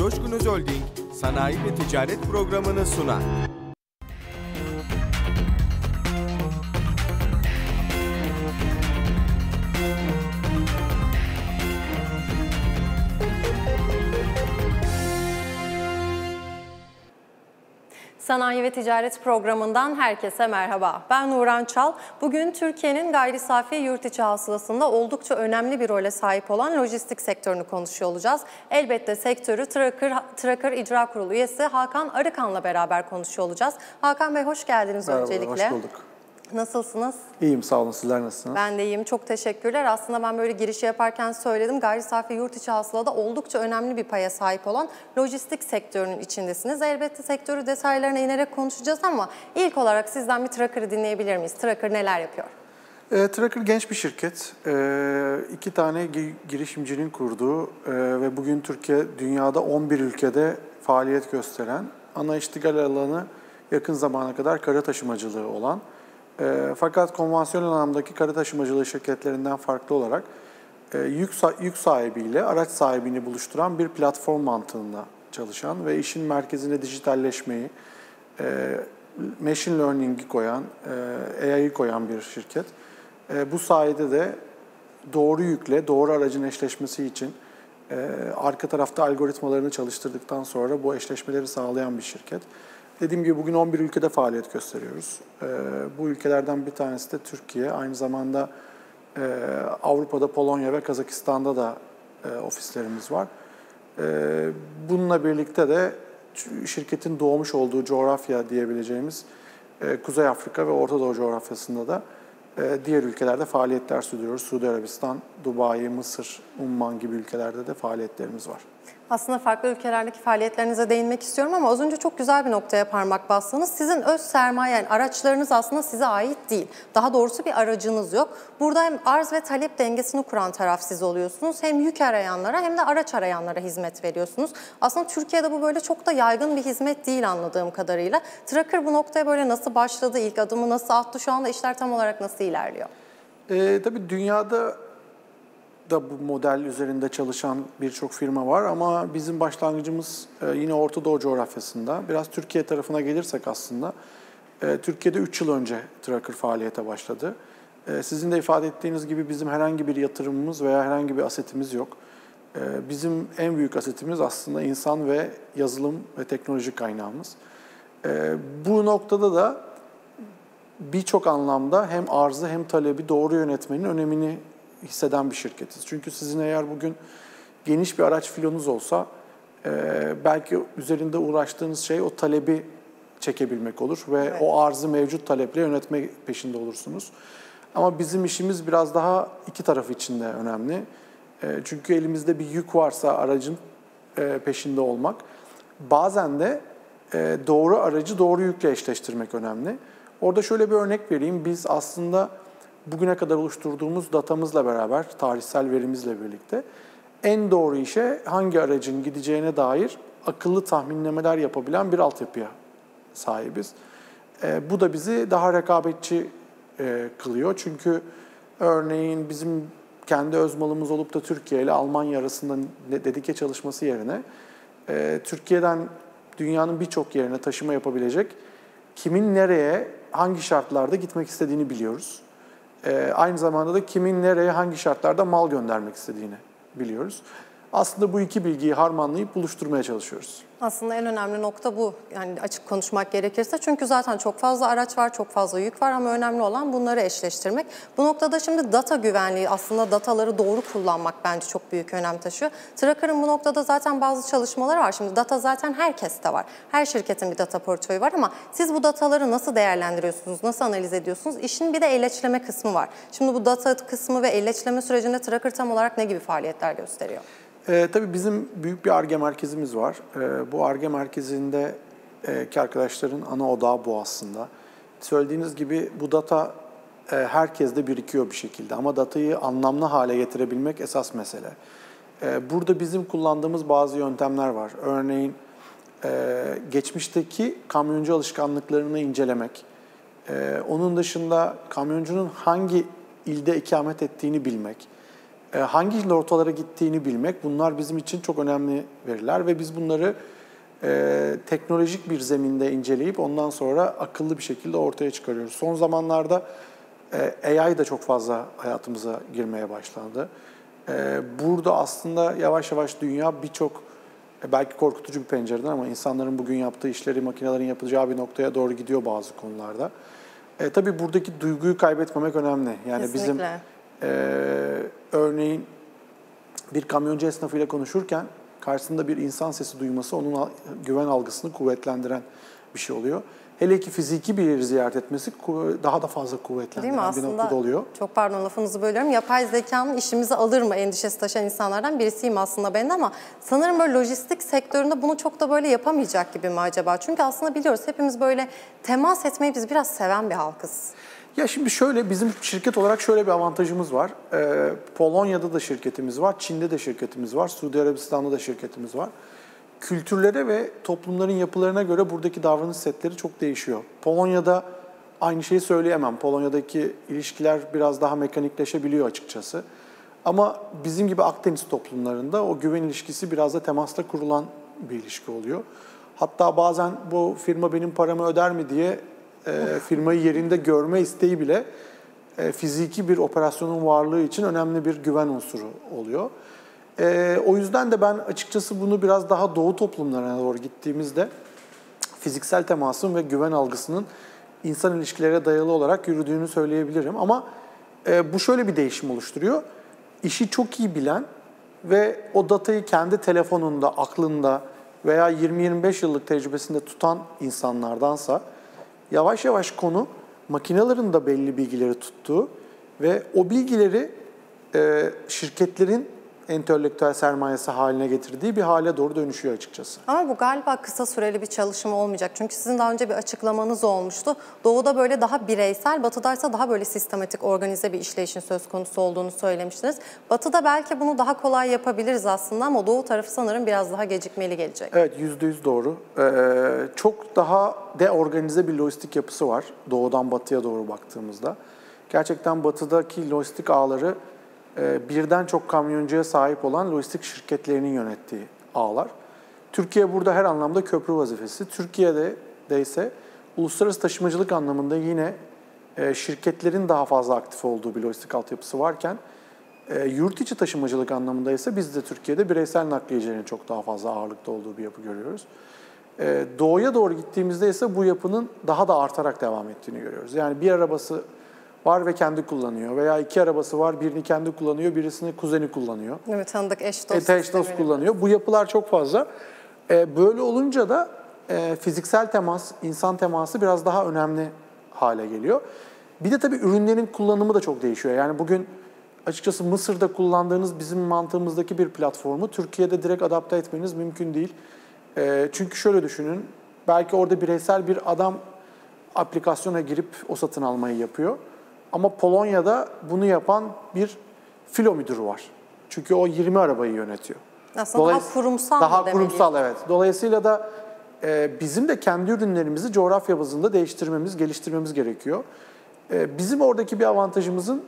Coşkun Özolding Sanayi ve Ticaret Programı'nı sunar. Sanayi ve Ticaret Programı'ndan herkese merhaba. Ben Nuran Çal. Bugün Türkiye'nin gayri safi yurt içi hasılasında oldukça önemli bir role sahip olan lojistik sektörünü konuşuyor olacağız. Elbette sektörü Trakır İcra Kurulu üyesi Hakan Arıkan'la beraber konuşuyor olacağız. Hakan Bey hoş geldiniz öncelikle. Merhaba, hoş bulduk. Nasılsınız? İyiyim, sağ olun. Sizler nasılsınız? Ben de iyiyim. Çok teşekkürler. Aslında ben böyle girişi yaparken söyledim. Gayri safi yurt içi hasılada oldukça önemli bir paya sahip olan lojistik sektörünün içindesiniz. Elbette sektörü detaylarına inerek konuşacağız ama ilk olarak sizden bir Trakır'ı dinleyebilir miyiz? Trakır neler yapıyor? Trakır genç bir şirket. İki tane girişimcinin kurduğu ve bugün Türkiye, dünyada 11 ülkede faaliyet gösteren, ana iştigal alanı yakın zamana kadar kara taşımacılığı olan, fakat konvansiyonel anlamdaki kara taşımacılığı şirketlerinden farklı olarak yük sahibiyle araç sahibini buluşturan bir platform mantığında çalışan ve işin merkezine dijitalleşmeyi, machine learning'i koyan, AI'yi koyan bir şirket. Bu sayede de doğru yükle doğru aracın eşleşmesi için arka tarafta algoritmalarını çalıştırdıktan sonra bu eşleşmeleri sağlayan bir şirket. Dediğim gibi bugün 11 ülkede faaliyet gösteriyoruz. Bu ülkelerden bir tanesi de Türkiye. Aynı zamanda Avrupa'da Polonya ve Kazakistan'da da ofislerimiz var. Bununla birlikte de şirketin doğmuş olduğu coğrafya diyebileceğimiz Kuzey Afrika ve Orta Doğu coğrafyasında da diğer ülkelerde faaliyetler sürdürüyoruz. Suudi Arabistan, Dubai, Mısır, Umman gibi ülkelerde de faaliyetlerimiz var. Aslında farklı ülkelerdeki faaliyetlerinize değinmek istiyorum ama az önce çok güzel bir noktaya parmak bastınız. Sizin öz sermaye, yani araçlarınız aslında size ait değil. Daha doğrusu bir aracınız yok. Burada hem arz ve talep dengesini kuran taraf siz oluyorsunuz. Hem yük arayanlara hem de araç arayanlara hizmet veriyorsunuz. Aslında Türkiye'de bu böyle çok da yaygın bir hizmet değil anladığım kadarıyla. Trakır bu noktaya böyle nasıl başladı, ilk adımı nasıl attı, şu anda işler tam olarak nasıl ilerliyor? Tabii dünyada da bu model üzerinde çalışan birçok firma var ama bizim başlangıcımız yine Orta Doğu coğrafyasında. Biraz Türkiye tarafına gelirsek aslında, Türkiye'de 3 yıl önce Trakır faaliyete başladı. Sizin de ifade ettiğiniz gibi bizim herhangi bir yatırımımız veya herhangi bir asetimiz yok. Bizim en büyük asetimiz aslında insan ve yazılım ve teknoloji kaynağımız. Bu noktada da birçok anlamda hem arzı hem talebi doğru yönetmenin önemini hisseden bir şirketiz. Çünkü sizin eğer bugün geniş bir araç filonuz olsa belki üzerinde uğraştığınız şey o talebi çekebilmek olur ve evet, o arzı mevcut taleple yönetme peşinde olursunuz. Ama bizim işimiz biraz daha iki taraf için de önemli. Çünkü elimizde bir yük varsa aracın peşinde olmak, bazen de doğru aracı doğru yükle eşleştirmek önemli. Orada şöyle bir örnek vereyim. Biz aslında bugüne kadar oluşturduğumuz datamızla beraber, tarihsel verimizle birlikte en doğru işe hangi aracın gideceğine dair akıllı tahminlemeler yapabilen bir altyapıya sahibiz. Bu da bizi daha rekabetçi kılıyor. Çünkü örneğin bizim kendi öz malımız olup da Türkiye ile Almanya arasında dedike çalışması yerine Türkiye'den dünyanın birçok yerine taşıma yapabilecek kimin nereye, hangi şartlarda gitmek istediğini biliyoruz. Aynı zamanda da kimin nereye, hangi şartlarda mal göndermek istediğini biliyoruz. Aslında bu iki bilgiyi harmanlayıp buluşturmaya çalışıyoruz. Aslında en önemli nokta bu. Yani açık konuşmak gerekirse. Çünkü zaten çok fazla araç var, çok fazla yük var ama önemli olan bunları eşleştirmek. Bu noktada şimdi data güvenliği, aslında dataları doğru kullanmak bence çok büyük önem taşıyor. Trakır'ın bu noktada zaten bazı çalışmaları var. Şimdi data zaten herkeste var. Her şirketin bir data portföyü var ama siz bu dataları nasıl değerlendiriyorsunuz, nasıl analiz ediyorsunuz? İşin bir de elleçleme kısmı var. Şimdi bu data kısmı ve elleçleme sürecinde Trakır tam olarak ne gibi faaliyetler gösteriyor? Tabii bizim büyük bir Ar-Ge merkezimiz var. Bu Ar-Ge merkezindeki arkadaşların ana odağı bu aslında. Söylediğiniz gibi bu data herkeste birikiyor bir şekilde ama datayı anlamlı hale getirebilmek esas mesele. Burada bizim kullandığımız bazı yöntemler var. Örneğin geçmişteki kamyoncu alışkanlıklarını incelemek. Onun dışında kamyoncunun hangi ilde ikamet ettiğini bilmek. hangi rotalara gittiğini bilmek, bunlar bizim için çok önemli veriler ve biz bunları teknolojik bir zeminde inceleyip ondan sonra akıllı bir şekilde ortaya çıkarıyoruz. Son zamanlarda AI da çok fazla hayatımıza girmeye başlandı. Burada aslında yavaş yavaş dünya birçok belki korkutucu bir pencereden ama insanların bugün yaptığı işleri makinelerin yapacağı bir noktaya doğru gidiyor bazı konularda. Tabii buradaki duyguyu kaybetmemek önemli. Yani Kesinlikle. bizim örneğin bir kamyoncu esnafıyla konuşurken karşısında bir insan sesi duyması onun güven algısını kuvvetlendiren bir şey oluyor. Hele ki fiziki bir yeri ziyaret etmesi daha da fazla kuvvetlendiren bir noktada oluyor. Çok pardon, lafınızı bölüyorum. Yapay zekanın işimizi alır mı endişesi taşıyan insanlardan birisiyim aslında ben de, ama sanırım böyle lojistik sektöründe bunu çok da böyle yapamayacak gibi mi acaba? Çünkü aslında biliyoruz hepimiz böyle temas etmeyi biz biraz seven bir halkız. Ya şimdi şöyle, bizim şirket olarak şöyle bir avantajımız var. Polonya'da da şirketimiz var, Çin'de de şirketimiz var, Suudi Arabistan'da da şirketimiz var. Kültürlere ve toplumların yapılarına göre buradaki davranış setleri çok değişiyor. Polonya'da aynı şeyi söyleyemem. Polonya'daki ilişkiler biraz daha mekanikleşebiliyor açıkçası. Ama bizim gibi Akdeniz toplumlarında o güven ilişkisi biraz da temasta kurulan bir ilişki oluyor. Hatta bazen bu firma benim paramı öder mi diye firmayı yerinde görme isteği bile fiziki bir operasyonun varlığı için önemli bir güven unsuru oluyor. O yüzden de ben açıkçası bunu biraz daha doğu toplumlarına doğru gittiğimizde fiziksel temasın ve güven algısının insan ilişkilere dayalı olarak yürüdüğünü söyleyebilirim. Ama bu şöyle bir değişim oluşturuyor. İşi çok iyi bilen ve o datayı kendi telefonunda, aklında veya 20-25 yıllık tecrübesinde tutan insanlardansa yavaş yavaş konu makinelerin de belli bilgileri tuttuğu ve o bilgileri şirketlerin entelektüel sermayesi haline getirdiği bir hale doğru dönüşüyor açıkçası. Ama bu galiba kısa süreli bir çalışma olmayacak. Çünkü sizin daha önce bir açıklamanız olmuştu. Doğu'da böyle daha bireysel, Batı'daysa daha böyle sistematik, organize bir işleyişin söz konusu olduğunu söylemiştiniz. Batı'da belki bunu daha kolay yapabiliriz aslında ama Doğu tarafı sanırım biraz daha gecikmeli gelecek. Evet, %100 doğru. Çok daha deorganize bir lojistik yapısı var Doğu'dan Batı'ya doğru baktığımızda. Gerçekten Batı'daki lojistik ağları birden çok kamyoncuya sahip olan lojistik şirketlerinin yönettiği ağlar. Türkiye burada her anlamda köprü vazifesi. Türkiye'de ise uluslararası taşımacılık anlamında yine şirketlerin daha fazla aktif olduğu bir lojistik altyapısı varken yurt içi taşımacılık anlamında ise biz de Türkiye'de bireysel nakliyecilerin çok daha fazla ağırlıkta olduğu bir yapı görüyoruz. Doğuya doğru gittiğimizde ise bu yapının daha da artarak devam ettiğini görüyoruz. Yani bir arabası var ve kendi kullanıyor veya iki arabası var, birini kendi kullanıyor, birisini kuzeni kullanıyor. Evet, tanıdık eş dost. Eş dost kullanıyor. Bu yapılar çok fazla. Böyle olunca da fiziksel temas, insan teması biraz daha önemli hale geliyor. Bir de tabii ürünlerin kullanımı da çok değişiyor. Yani bugün açıkçası Mısır'da kullandığınız bizim mantığımızdaki bir platformu Türkiye'de direkt adapte etmeniz mümkün değil. Çünkü şöyle düşünün, belki orada bireysel bir adam aplikasyona girip o satın almayı yapıyor. Ama Polonya'da bunu yapan bir filo müdürü var. Çünkü o 20 arabayı yönetiyor. Aslında daha kurumsal Daha mı kurumsal, demeliyiz? evet. Dolayısıyla da bizim de kendi ürünlerimizi coğrafya bazında değiştirmemiz, geliştirmemiz gerekiyor. Bizim oradaki bir avantajımızın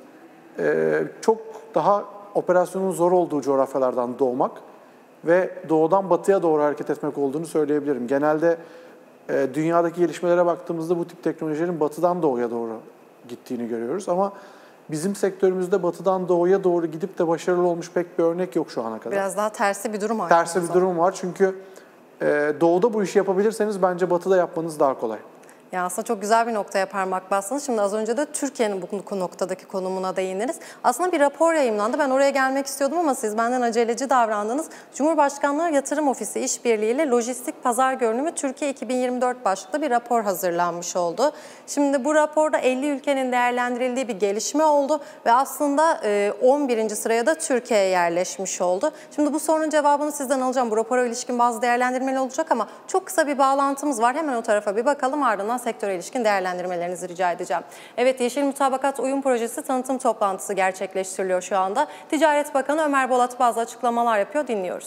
çok daha operasyonun zor olduğu coğrafyalardan doğmak ve doğudan batıya doğru hareket etmek olduğunu söyleyebilirim. Genelde dünyadaki gelişmelere baktığımızda bu tip teknolojilerin batıdan doğuya doğru gittiğini görüyoruz ama bizim sektörümüzde batıdan doğuya doğru gidip de başarılı olmuş pek bir örnek yok şu ana kadar. Biraz daha tersi bir durum var. Tersi bir durum var çünkü doğuda bu işi yapabilirseniz bence batıda yapmanız daha kolay. Ya aslında çok güzel bir noktaya parmak bastınız. Şimdi az önce de Türkiye'nin bu noktadaki konumuna değiniriz. Aslında bir rapor yayımlandı. Ben oraya gelmek istiyordum ama siz benden aceleci davrandınız. Cumhurbaşkanlığı Yatırım Ofisi işbirliğiyle Lojistik Pazar Görünümü Türkiye 2024 başlıklı bir rapor hazırlanmış oldu. Şimdi bu raporda 50 ülkenin değerlendirildiği bir gelişme oldu ve aslında 11. sıraya da Türkiye yerleşmiş oldu. Şimdi bu sorunun cevabını sizden alacağım. Bu rapora ilişkin bazı değerlendirmeler olacak ama çok kısa bir bağlantımız var. Hemen o tarafa bir bakalım, ardından sektöre ilişkin değerlendirmelerinizi rica edeceğim. Evet, Yeşil Mutabakat Uyum Projesi tanıtım toplantısı gerçekleştiriliyor şu anda. Ticaret Bakanı Ömer Bolat bazı açıklamalar yapıyor, dinliyoruz.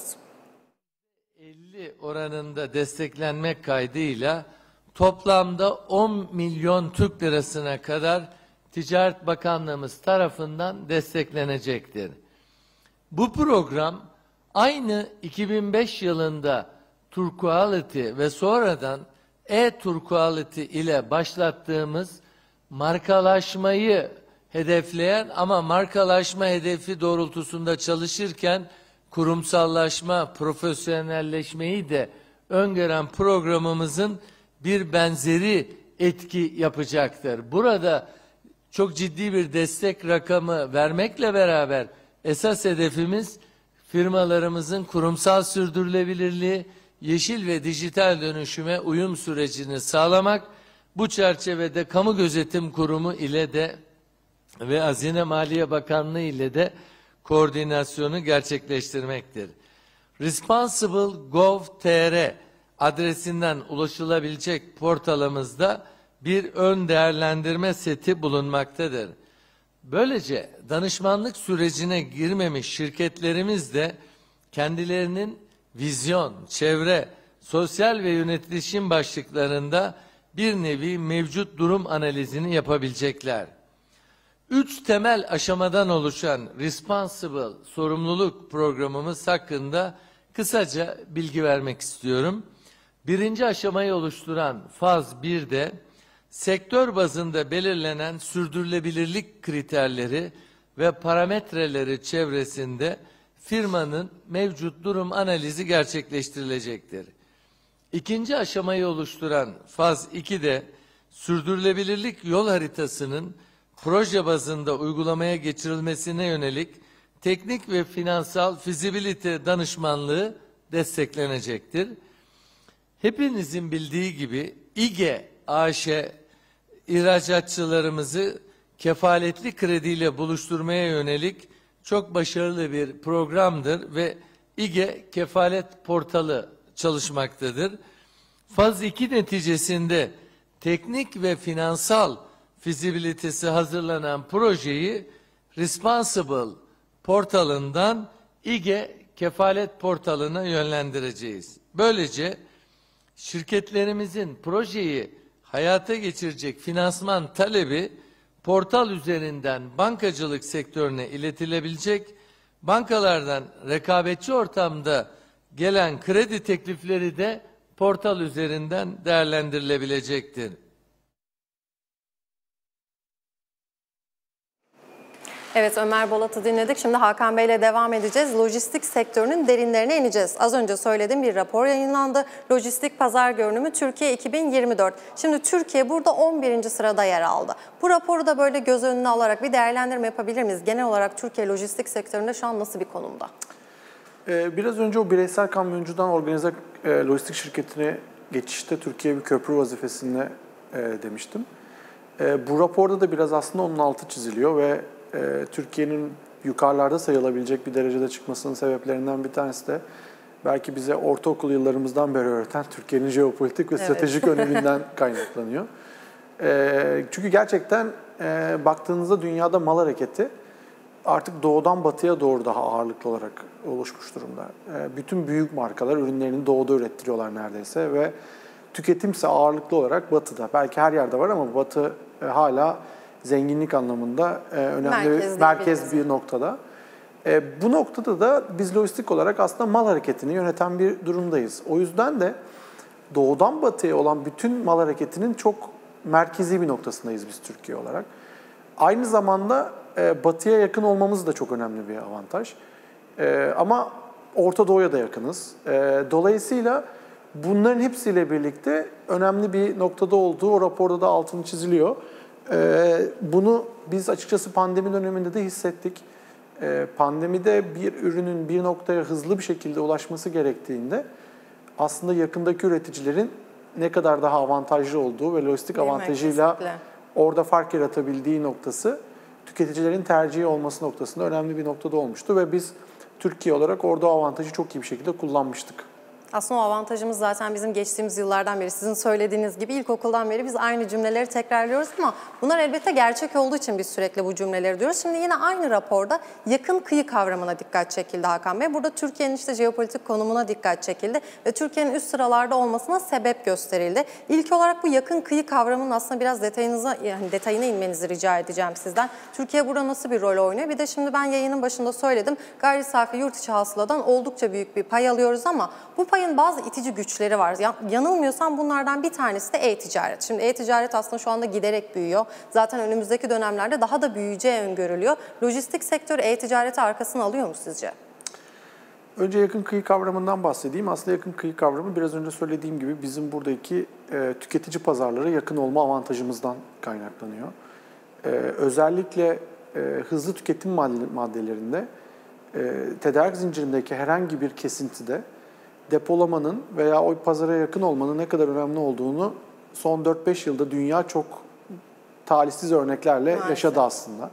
50 oranında desteklenmek kaydıyla toplamda 10 milyon Türk lirasına kadar Ticaret Bakanlığımız tarafından desteklenecektir. Bu program aynı 2005 yılında Turquality ve sonradan e-Turquality ile başlattığımız markalaşmayı hedefleyen ama markalaşma hedefi doğrultusunda çalışırken kurumsallaşma, profesyonelleşmeyi de öngören programımızın bir benzeri etki yapacaktır. Burada çok ciddi bir destek rakamı vermekle beraber esas hedefimiz firmalarımızın kurumsal sürdürülebilirliği, yeşil ve dijital dönüşüme uyum sürecini sağlamak. Bu çerçevede Kamu Gözetim Kurumu ile de ve Hazine Maliye Bakanlığı ile de koordinasyonu gerçekleştirmektir. Responsible.gov.tr adresinden ulaşılabilecek portalımızda bir ön değerlendirme seti bulunmaktadır. Böylece danışmanlık sürecine girmemiş şirketlerimiz de kendilerinin vizyon, çevre, sosyal ve yönetişim başlıklarında bir nevi mevcut durum analizini yapabilecekler. 3 temel aşamadan oluşan Responsible sorumluluk programımız hakkında kısaca bilgi vermek istiyorum. Birinci aşamayı oluşturan faz 1'de sektör bazında belirlenen sürdürülebilirlik kriterleri ve parametreleri çevresinde firmanın mevcut durum analizi gerçekleştirilecektir. İkinci aşamayı oluşturan faz 2'de sürdürülebilirlik yol haritasının proje bazında uygulamaya geçirilmesine yönelik teknik ve finansal fizibilite danışmanlığı desteklenecektir. Hepinizin bildiği gibi İGE AŞ ihracatçılarımızı kefaletli krediyle buluşturmaya yönelik çok başarılı bir programdır ve İGE Kefalet Portalı çalışmaktadır. Faz 2 neticesinde teknik ve finansal fizibilitesi hazırlanan projeyi Responsible portalından İGE Kefalet Portalı'na yönlendireceğiz. Böylece şirketlerimizin projeyi hayata geçirecek finansman talebi portal üzerinden bankacılık sektörüne iletilebilecek, bankalardan rekabetçi ortamda gelen kredi teklifleri de portal üzerinden değerlendirilebilecektir. Evet, Ömer Bolat'ı dinledik. Şimdi Hakan Bey'le devam edeceğiz. Lojistik sektörünün derinlerine ineceğiz. Az önce söylediğim bir rapor yayınlandı. Lojistik Pazar Görünümü Türkiye 2024. Şimdi Türkiye burada 11. sırada yer aldı. Bu raporu da böyle göz önüne alarak bir değerlendirme yapabilir miyiz? Genel olarak Türkiye lojistik sektöründe şu an nasıl bir konumda? Biraz önce o bireysel kamyoncudan organize lojistik şirketine geçişte Türkiye bir köprü vazifesinde demiştim. Bu raporda da biraz aslında onun altı çiziliyor ve Türkiye'nin yukarılarda sayılabilecek bir derecede çıkmasının sebeplerinden bir tanesi de belki bize ortaokul yıllarımızdan beri öğreten Türkiye'nin jeopolitik ve stratejik öneminden kaynaklanıyor. Çünkü gerçekten baktığınızda dünyada mal hareketi artık doğudan batıya doğru daha ağırlıklı olarak oluşmuş durumda. Bütün büyük markalar ürünlerini doğuda ürettiriyorlar neredeyse ve tüketimse ağırlıklı olarak batıda. Belki her yerde var ama batı hala zenginlik anlamında önemli merkez bir noktada. Bu noktada da biz lojistik olarak aslında mal hareketini yöneten bir durumdayız. O yüzden de doğudan batıya olan bütün mal hareketinin çok merkezi bir noktasındayız biz Türkiye olarak. Aynı zamanda batıya yakın olmamız da çok önemli bir avantaj. Ama Orta Doğu'ya da yakınız. Dolayısıyla bunların hepsiyle birlikte önemli bir noktada olduğu o raporda da altını çiziliyor. Bunu biz açıkçası pandemi döneminde de hissettik. Pandemide bir ürünün bir noktaya hızlı bir şekilde ulaşması gerektiğinde aslında yakındaki üreticilerin ne kadar daha avantajlı olduğu ve lojistik avantajıyla orada fark yaratabildiği noktası tüketicilerin tercihi olması noktasında önemli bir noktada olmuştu ve biz Türkiye olarak orada o avantajı çok iyi bir şekilde kullanmıştık. Aslında o avantajımız zaten bizim geçtiğimiz yıllardan beri, sizin söylediğiniz gibi ilkokuldan beri biz aynı cümleleri tekrarlıyoruz ama bunlar elbette gerçek olduğu için biz sürekli bu cümleleri diyoruz. Şimdi yine aynı raporda yakın kıyı kavramına dikkat çekildi Hakan Bey. Burada Türkiye'nin işte jeopolitik konumuna dikkat çekildi ve Türkiye'nin üst sıralarda olmasına sebep gösterildi. İlk olarak bu yakın kıyı kavramının aslında biraz detayına inmenizi rica edeceğim sizden. Türkiye burada nasıl bir rol oynuyor? Bir de şimdi ben yayının başında söyledim. Gayri safi yurt içi hasıladan oldukça büyük bir pay alıyoruz ama bu payın bazı itici güçleri var. Yanılmıyorsam bunlardan bir tanesi de e-ticaret. Şimdi e-ticaret aslında şu anda giderek büyüyor. Zaten önümüzdeki dönemlerde daha da büyüyeceği öngörülüyor. Lojistik sektörü e-ticareti arkasına alıyor mu sizce? Önce yakın kıyı kavramından bahsedeyim. Aslında yakın kıyı kavramı biraz önce söylediğim gibi bizim buradaki tüketici pazarlara yakın olma avantajımızdan kaynaklanıyor. Özellikle hızlı tüketim maddelerinde tedarik zincirindeki herhangi bir kesintide depolamanın veya o pazara yakın olmanın ne kadar önemli olduğunu son 4-5 yılda dünya çok talihsiz örneklerle yaşadı aslında.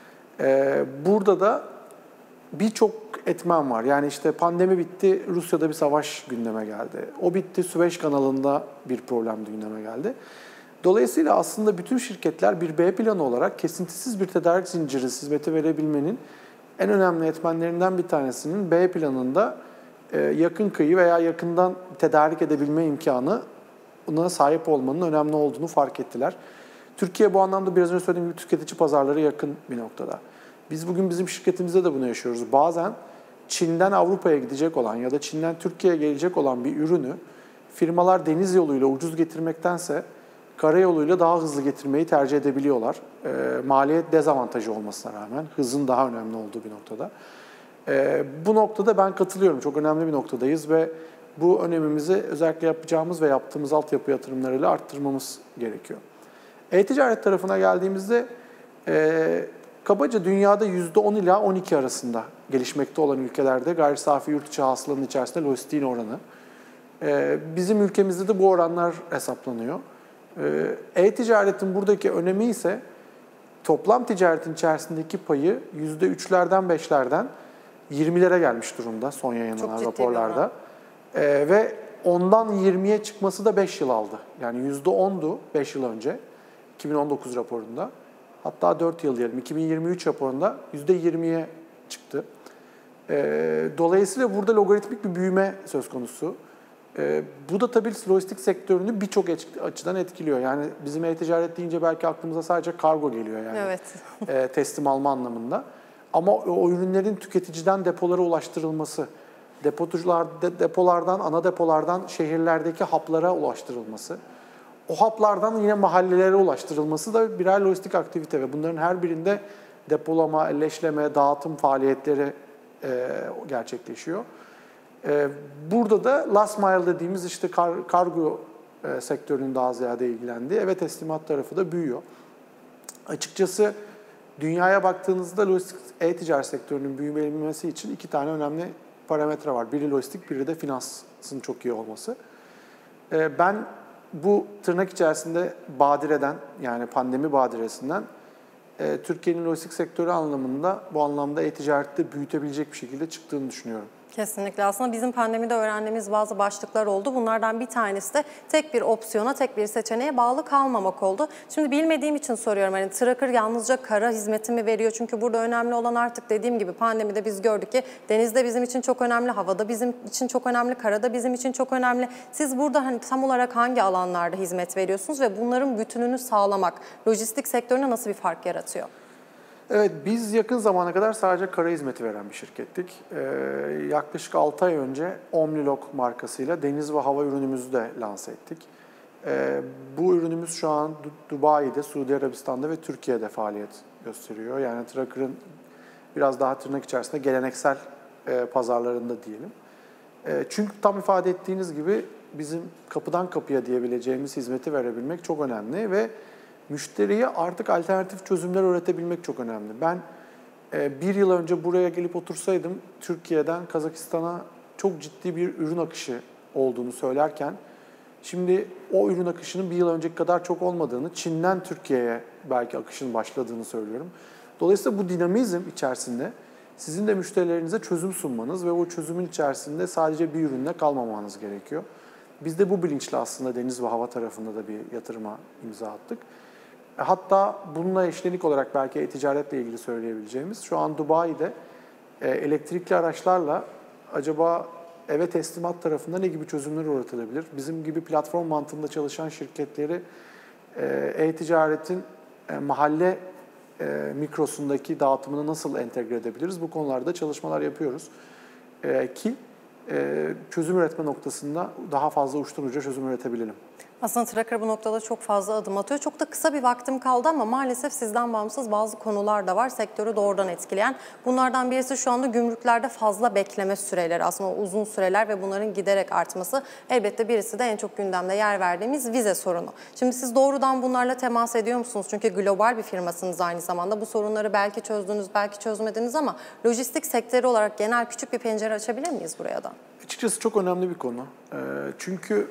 Burada da birçok etmen var. Yani işte pandemi bitti, Rusya'da bir savaş gündeme geldi. O bitti, Süveyş kanalında bir problem gündeme geldi. Dolayısıyla aslında bütün şirketler bir B planı olarak kesintisiz bir tedarik zinciri hizmeti verebilmenin en önemli etmenlerinden bir tanesinin B planında yakın kıyı veya yakından tedarik edebilme imkanına sahip olmanın önemli olduğunu fark ettiler. Türkiye bu anlamda biraz önce söylediğim gibi tüketici pazarlara yakın bir noktada. Biz bugün bizim şirketimizde de bunu yaşıyoruz. Bazen Çin'den Avrupa'ya gidecek olan ya da Çin'den Türkiye'ye gelecek olan bir ürünü firmalar deniz yoluyla ucuz getirmektense karayoluyla daha hızlı getirmeyi tercih edebiliyorlar. Maliyet dezavantajı olmasına rağmen hızın daha önemli olduğu bir noktada. Bu noktada ben katılıyorum. Çok önemli bir noktadayız ve bu önemimizi özellikle yapacağımız ve yaptığımız altyapı yatırımlarıyla arttırmamız gerekiyor. E-ticaret tarafına geldiğimizde kabaca dünyada %10 ila 12 arasında gelişmekte olan ülkelerde gayri safi yurt içi hasılanın içerisinde lojistiğin oranı. Bizim ülkemizde de bu oranlar hesaplanıyor. E-ticaretin buradaki önemi ise toplam ticaretin içerisindeki payı %3'lerden 5'lerden 20'lere gelmiş durumda son yayınlanan raporlarda. Ve ondan 20'ye çıkması da 5 yıl aldı. Yani %10'du 5 yıl önce 2019 raporunda. Hatta 4 yıl diyelim 2023 raporunda %20'ye çıktı. Dolayısıyla burada logaritmik bir büyüme söz konusu. Bu da tabii lojistik sektörünü birçok açıdan etkiliyor. Yani bizim e-ticaret deyince belki aklımıza sadece kargo geliyor yani. Evet. Teslim alma anlamında. Ama o ürünlerin tüketiciden depolara ulaştırılması, depolardan, ana depolardan şehirlerdeki haplara ulaştırılması, o haplardan yine mahallelere ulaştırılması da birer lojistik aktivite ve bunların her birinde depolama, elleşleme, dağıtım faaliyetleri gerçekleşiyor. Burada da last mile dediğimiz işte kargo sektörünün daha ziyade ilgilendiği eve teslimat tarafı da büyüyor. Açıkçası dünyaya baktığınızda lojistik e-ticaret sektörünün büyümelmesi için 2 tane önemli parametre var. Biri lojistik, biri de finansın çok iyi olması. Ben bu tırnak içerisinde badireden, yani pandemi badiresinden Türkiye'nin lojistik sektörü anlamında bu anlamda e-ticarette büyütebilecek bir şekilde çıktığını düşünüyorum. Kesinlikle. Aslında bizim pandemide öğrendiğimiz bazı başlıklar oldu. Bunlardan bir tanesi de tek bir opsiyona, tek bir seçeneğe bağlı kalmamak oldu. Şimdi bilmediğim için soruyorum. Hani Tracker yalnızca kara hizmeti mi veriyor? Çünkü burada önemli olan artık dediğim gibi pandemide biz gördük ki denizde bizim için çok önemli, havada bizim için çok önemli, karada bizim için çok önemli. Siz burada hani tam olarak hangi alanlarda hizmet veriyorsunuz ve bunların bütününü sağlamak lojistik sektörüne nasıl bir fark yaratıyor? Evet, biz yakın zamana kadar sadece kara hizmeti veren bir şirkettik. Yaklaşık 6 ay önce Omnilog markasıyla deniz ve hava ürünümüzü de lanse ettik. Bu ürünümüz şu an Dubai'de, Suudi Arabistan'da ve Türkiye'de faaliyet gösteriyor. Yani Tracker'ın biraz daha tırnak içerisinde geleneksel pazarlarında diyelim. Çünkü tam ifade ettiğiniz gibi bizim kapıdan kapıya diyebileceğimiz hizmeti verebilmek çok önemli ve müşteriye artık alternatif çözümler üretebilmek çok önemli. Ben bir yıl önce buraya gelip otursaydım Türkiye'den Kazakistan'a çok ciddi bir ürün akışı olduğunu söylerken şimdi o ürün akışının bir yıl önceki kadar çok olmadığını, Çin'den Türkiye'ye belki akışın başladığını söylüyorum. Dolayısıyla bu dinamizm içerisinde Sizin de müşterilerinize çözüm sunmanız ve o çözümün içerisinde sadece bir ürünle kalmamanız gerekiyor. Biz de bu bilinçle aslında deniz ve hava tarafında da bir yatırıma imza attık. Hatta bununla eşlenik olarak belki e-ticaretle ilgili söyleyebileceğimiz, şu an Dubai'de elektrikli araçlarla acaba eve teslimat tarafında ne gibi çözümler üretilebilir? Bizim gibi platform mantığında çalışan şirketleri e-ticaretin mahalle mikrosundaki dağıtımını nasıl entegre edebiliriz? Bu konularda çalışmalar yapıyoruz. Ki çözüm üretme noktasında daha fazla uçtan uca çözüm üretebilelim. Aslında Tracker bu noktada çok fazla adım atıyor. Çok da kısa bir vaktim kaldı ama maalesef sizden bağımsız bazı konular da var sektörü doğrudan etkileyen. Bunlardan birisi şu anda gümrüklerde fazla bekleme süreleri, aslında uzun süreler ve bunların giderek artması. Elbette birisi de en çok gündemde yer verdiğimiz vize sorunu. Şimdi siz doğrudan bunlarla temas ediyor musunuz? Çünkü global bir firmasınız aynı zamanda. Bu sorunları belki çözdünüz, belki çözmediniz ama lojistik sektörü olarak genel küçük bir pencere açabilir miyiz buraya da? Açıkçası çok önemli bir konu. Çünkü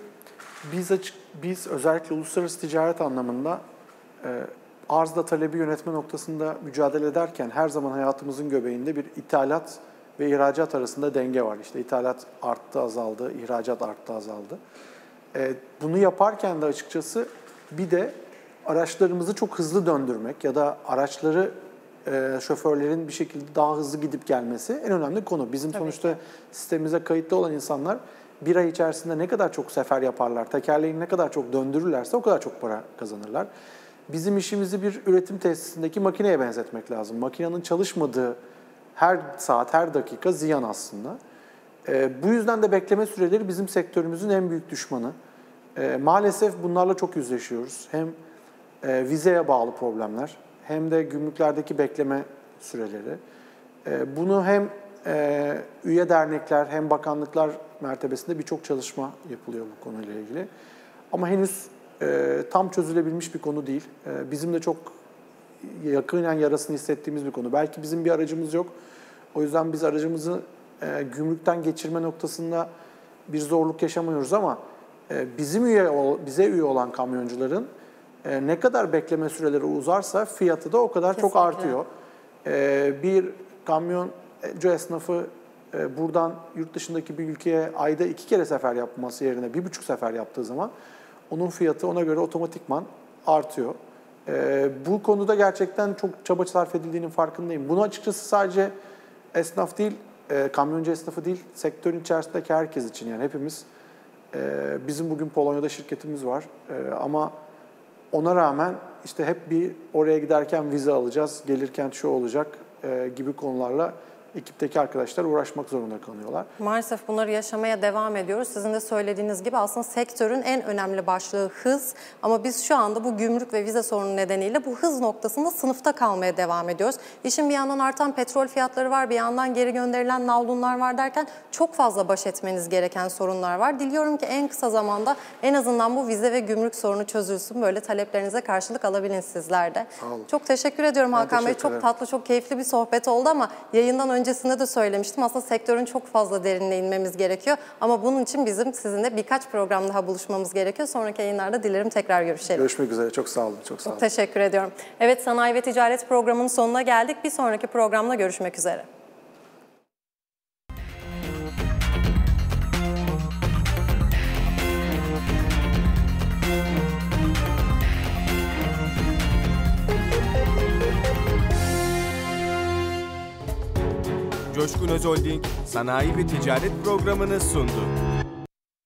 biz özellikle uluslararası ticaret anlamında arzla talebi yönetme noktasında mücadele ederken her zaman hayatımızın göbeğinde bir ithalat ve ihracat arasında denge var. İşte ithalat arttı, azaldı, ihracat arttı, azaldı. Bunu yaparken de açıkçası bir de araçlarımızı çok hızlı döndürmek ya da araçları şoförlerin bir şekilde daha hızlı gidip gelmesi en önemli konu. Bizim sonuçta sistemimize kayıtlı olan insanlar bir ay içerisinde ne kadar çok sefer yaparlar, tekerleğini ne kadar çok döndürürlerse o kadar çok para kazanırlar. Bizim işimizi bir üretim tesisindeki makineye benzetmek lazım. Makinenin çalışmadığı her saat, her dakika ziyan aslında. Bu yüzden de bekleme süreleri bizim sektörümüzün en büyük düşmanı. Maalesef bunlarla çok yüzleşiyoruz. Hem vizeye bağlı problemler hem de gümrüklerdeki bekleme süreleri. Bunu hem üye dernekler hem bakanlıklar mertebesinde birçok çalışma yapılıyor bu konuyla ilgili. Ama henüz tam çözülebilmiş bir konu değil. Bizim de çok yakinen yarasını hissettiğimiz bir konu. Belki bizim bir aracımız yok. O yüzden biz aracımızı gümrükten geçirme noktasında bir zorluk yaşamıyoruz ama bize üye olan kamyoncuların ne kadar bekleme süreleri uzarsa fiyatı da o kadar Kesinlikle. çok artıyor. Bir kamyoncu esnafı buradan yurt dışındaki bir ülkeye ayda 2 kere sefer yapması yerine 1,5 sefer yaptığı zaman onun fiyatı ona göre otomatikman artıyor. Bu konuda gerçekten çok çaba sarf edildiğinin farkındayım. Bunu açıkçası sadece esnaf değil, kamyoncu esnafı değil, sektörün içerisindeki herkes için yani hepimiz. Bizim bugün Polonya'da şirketimiz var ama ona rağmen işte hep bir oraya giderken vize alacağız, gelirken şu olacak gibi konularla ekipteki arkadaşlar uğraşmak zorunda kalıyorlar. Maalesef bunları yaşamaya devam ediyoruz. Sizin de söylediğiniz gibi aslında sektörün en önemli başlığı hız. Ama biz şu anda bu gümrük ve vize sorunu nedeniyle bu hız noktasında sınıfta kalmaya devam ediyoruz. İşin bir yandan artan petrol fiyatları var, bir yandan geri gönderilen navlunlar var derken çok fazla baş etmeniz gereken sorunlar var. Diliyorum ki en kısa zamanda en azından bu vize ve gümrük sorunu çözülsün. Böyle taleplerinize karşılık alabilin sizler de. Sağ olun. Çok teşekkür ediyorum Hakan Bey. teşekkür Çok ederim. tatlı, çok keyifli bir sohbet oldu ama yayından öncesinde de söylemiştim. Aslında sektörün çok fazla derinine inmemiz gerekiyor. Ama bunun için bizim sizinle birkaç program daha buluşmamız gerekiyor. Sonraki yayınlarda dilerim tekrar görüşelim. Görüşmek üzere. Çok sağ olun. Çok sağ olun. Çok teşekkür ediyorum. Evet, Sanayi ve Ticaret programının sonuna geldik. Bir sonraki programda görüşmek üzere. Coşkun Özholding Sanayi ve Ticaret programını sundu.